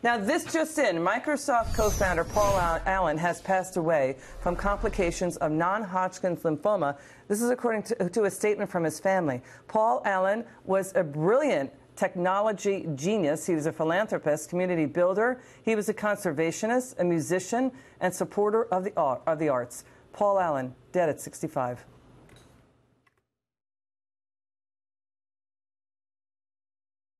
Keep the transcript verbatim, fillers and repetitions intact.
Now, this just in, Microsoft co-founder Paul Allen has passed away from complications of non-Hodgkin's lymphoma. This is according to, to a statement from his family. Paul Allen was a brilliant technology genius. He was a philanthropist, community builder. He was a conservationist, a musician, and supporter of the, of the arts. Paul Allen, dead at sixty-five.